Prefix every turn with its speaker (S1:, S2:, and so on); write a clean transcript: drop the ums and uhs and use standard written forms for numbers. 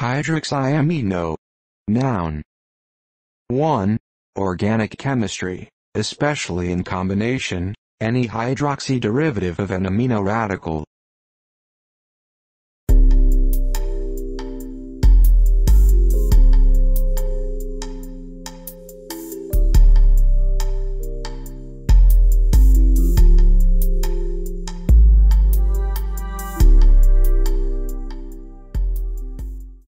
S1: Hydroxyamino. Noun. 1. Organic chemistry, especially in combination, any hydroxy derivative of an amino radical,